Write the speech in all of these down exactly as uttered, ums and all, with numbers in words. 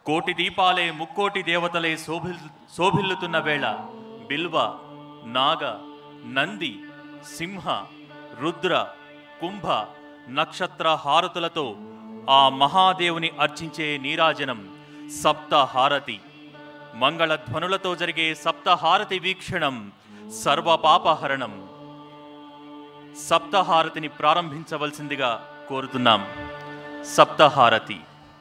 కోటి దీపాలే ముక్కోటి దేవతలే శోభిల్ శోభిల్లుతున్న వేళ బిల్వ, నాగ, నంది, సింహ, రుద్ర, కుంభ నక్షత్ర హారతులతో ఆ మహాదేవుని అర్చించే నీరాజనం సప్తహారతి. మంగళధ్వనులతో జరిగే సప్తహారతి వీక్షణం సర్వపాపహరణం. సప్తహారతిని ప్రారంభించవలసిందిగా కోరుతున్నాం. సప్తహారతి.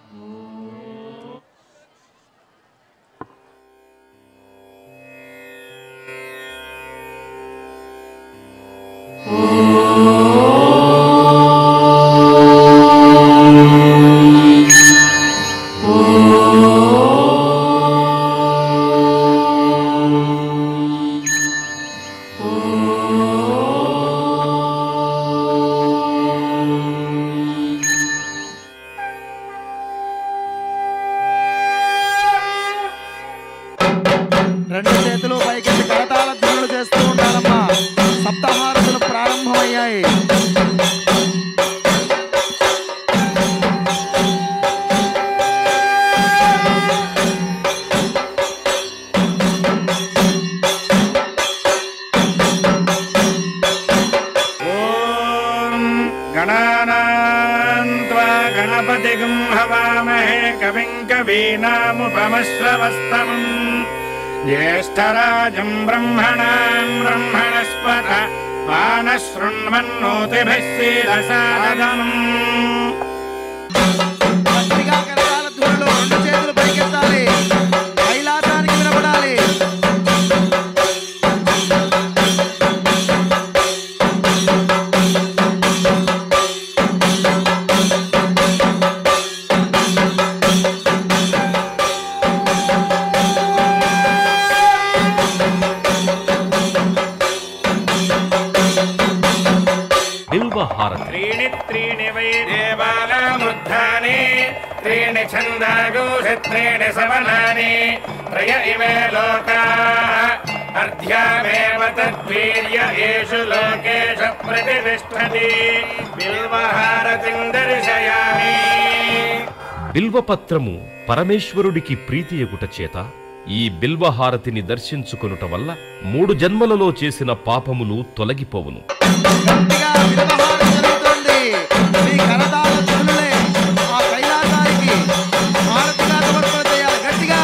రెండు చేతులు పైకెత్తి కరతాళ ధ్వనులు చేస్తూ ఉండాలమ్మా. సప్తహారతులు ప్రారంభమయ్యాయి. ఓం గణానాం త్వా గణపతిగం హవామహే కవిం కవీనాముపమశ్రవస్తమం జ్యేష్ఠరాజం బ్రహ్మణాం బ్రహ్మణస్పత మానశృణ్వన్నోతిభిः శీలసాదనం. గట్టిగా కరతాళ ధ్వనులు, రెండు చేతులు పైకెత్తాలి, కైలాసానికి వినపడాలి. त्रीणि त्रीणि वै देवानामुद्धानि त्रीणि छन्दागोषि त्रीणि सवनानि त्रय इमे लोकाः अर्ध्यामेव तद्वीर्य येषु लोकेषु प्रतिष्ठति बिल्वहारतिं दर्शयामि. బిల్వపత్రము పరమేశ్వరుడికి ప్రీతియగుట చేత ఈ బిల్వహారతిని దర్శించుకొనుట వల్ల మూడు జన్మలలో చేసిన పాపములు తొలగిపోవును. గట్టిగా బిల్వహారతి జరుగుతోంది. మీ కరతాళ ధ్వనులే ఆ కైలాసానికి హారతిగా సమర్పణ చేయాలి. గట్టిగా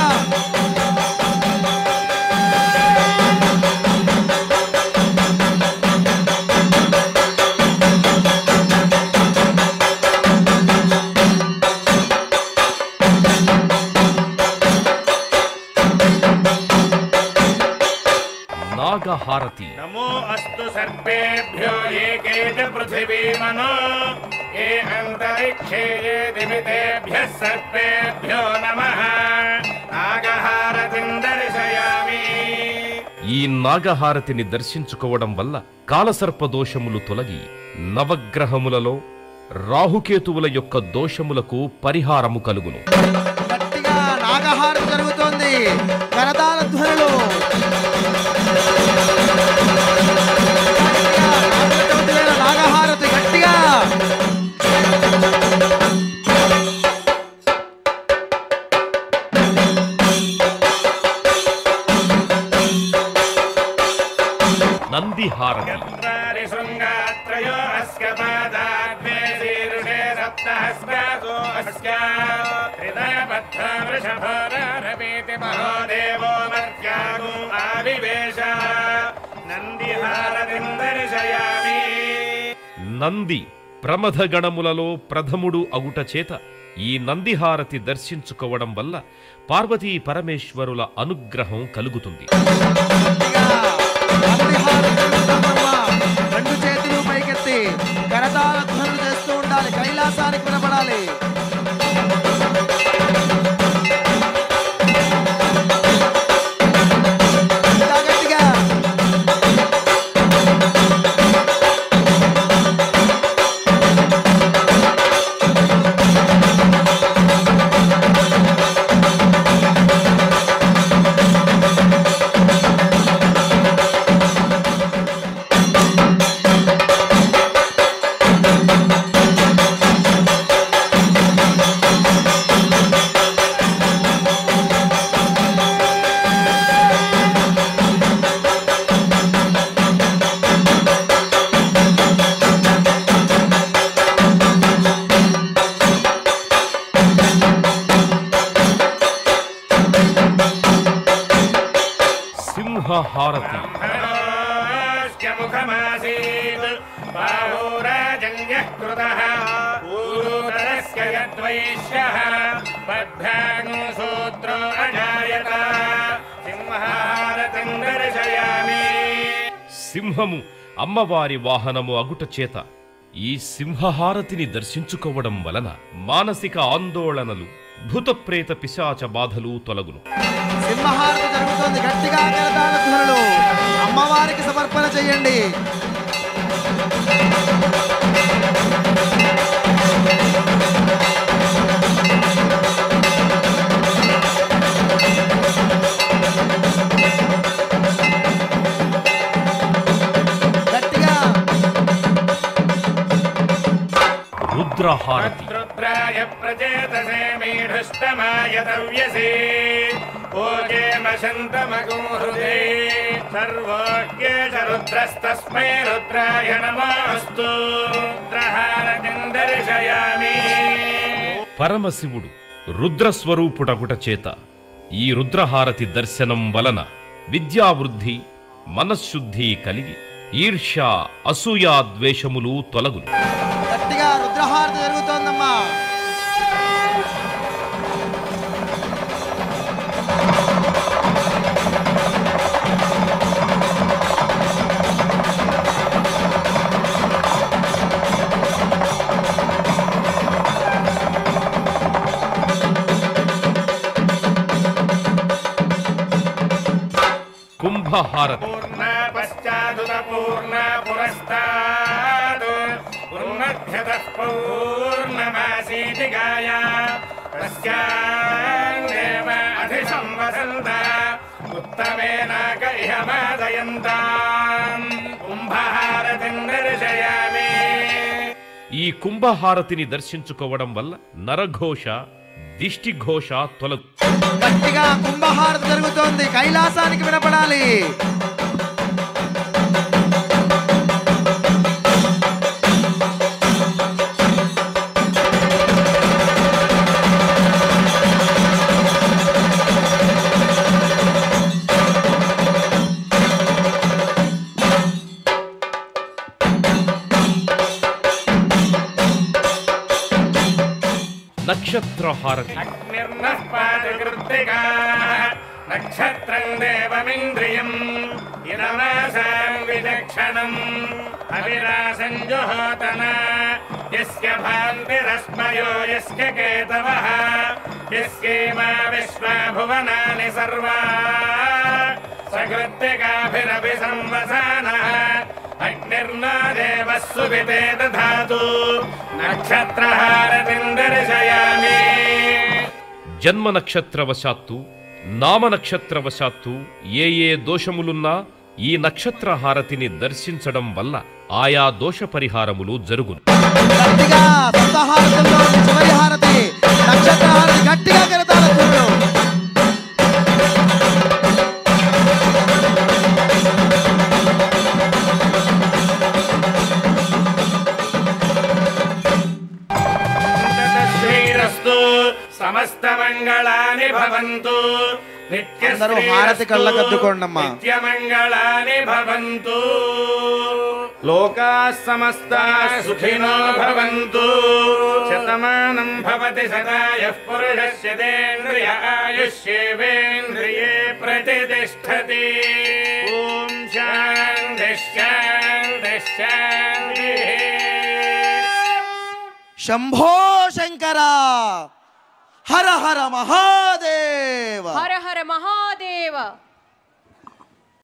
నాగహారతి. नमो अस्तु सर्पेभ्यो ये केच पृथिवीमनो ये अन्तरिक्षे ये दिमितेभ्यः सर्पेभ्यो नमः. नागहारतिं दर्शयामि. ఈ నాగహారతిని దర్శించుకోవడం వల్ల కాలసర్ప దోషములు తొలగి నవగ్రహములలో రాహుకేతువుల యొక్క దోషములకు పరిహారము కలుగును. గట్టిగా నాగహారతి జరుగుతోంది. కరతాళ ధ్వనులు. నాగహారతి గట్టిగా. నందిహారతి. चत्वारि शृङ्गात्रयो अस्य पादाग्ने शीर्षे सप्तहस्तासो अस्य हृदयबद्धा वृषभोरारवेति महो देवो मर्त्यागो आविवेश. नन्दिहारतिं दर्शयामि. నంది ప్రమథ గణములలో ప్రథముడు అగుట చేత ఈ నందిహారతి దర్శించుకోవడం వల్ల పార్వతీ పరమేశ్వరుల అనుగ్రహం కలుగుతుంది. రెండు చేతులు పైకెత్తి కరతాళ ధ్వనులు చేస్తూ ఉండాలి. కైలాసానికి వినపడాలి. గట్టిగా రుద్రహారతి. ముఖమాసీత్ బాహోరాజన్యః కృతః పూర్వతరస్య యద్వైశ్యః బద్ధాను సూత్రో అజాయత సింహారతిం దర్శయామి. సింహము అమ్మవారి వాహనము అగుట చేత ఈ సింహహారతిని దర్శించుకోవడం వలన మానసిక ఆందోళనలు, భూతప్రేత పిశాచ బాధలు తొలగును. సింహహారతి జరుగుతోంది. గట్టిగా కరతాళ ధ్వనులు అమ్మవారికి సమర్పణ చేయండి. గట్టిగా రుద్రహారతి. రుద్రాయ ప్రచేతసే మీఢుష్టమాయ తవ్యసే ఓజేమశంతమగుం హృదే సర్వోజ్ఞేష రుద్రస్తస్మై రుద్రాయ నమోస్తు. రుద్రహారతిం దర్శయామి. పరమశివుడు రుద్రస్వరూపుడగుట చేత ఈ రుద్రహారతి దర్శనం వలన విద్యావృద్ధి, మనశ్శుద్ధి కలిగి ఈర్ష్య, అసూయా ద్వేషములు తొలగును. గట్టిగా రుద్రహారతి జరుగుతోందమ్మా. కుంభహారతి. పూర్ణ పశ్చాదుత పూర్ణ పురస్తాద్ పూర్ణధ్యతః పౌర్ణమాసీతి గాయా తస్యాం దేవ అధిసంవసంత ఉత్తమేనాక ఇహ మాదయంతాం. కుంభహారతిం దర్శయామి. ఈ కుంభహారతిని దర్శించుకోవడం వల్ల నరఘోష, దిష్టిఘోష తొలగు. గట్టిగా కుంభహారతి జరుగుతోంది. కైలాసానికి వినపడాలి. నక్షత్రహారతి. అగ్నిర్నః పాదకృత్తికా నక్షత్రం దేవమింద్రియం ఇదమాసాం విచక్షణం అవిరాసం జుహోతన యస్య భాంతిరస్మయో యస్య కేతవః యస్యేమా విశ్వా భువనాని సర్వా సకృత్తికాభిరపి సంవసానః అగ్నిర్నో దేవః సువితే దధాతు. నక్షత్రహారతిం దర్శయామి. జన్మ నక్షత్రవశాత్తు, నామ నక్షత్రవశాత్తు ఏ ఏ దోషములున్నా ఈ నక్షత్రహారతిని దర్శించడం వల్ల ఆయా దోష పరిహారములు జరుగును. గట్టిగా సప్తహారతుల్లో చివరి హారతి నక్షత్రహారతి. గట్టిగా కరతాళ ధ్వనులు. శ్రీరస్తు సమస్త మంగళాని భవంతు. అందరూ హారతి కళ్ళకద్దుకోండమ్మా. నిత్యమంగళాని భవంతు. లోకాః సమస్తాః సుఖినో భవంతు. శతమానం భవతి శతాయః పురుషస్యేంద్రియ ఆయుష్యేవేంద్రియే ప్రతిష్టతి. ఓం శాంతి శాంతి శాంతి. శంభో శంకర. హర హర మహాదేవ. హర హర మహాదేవ.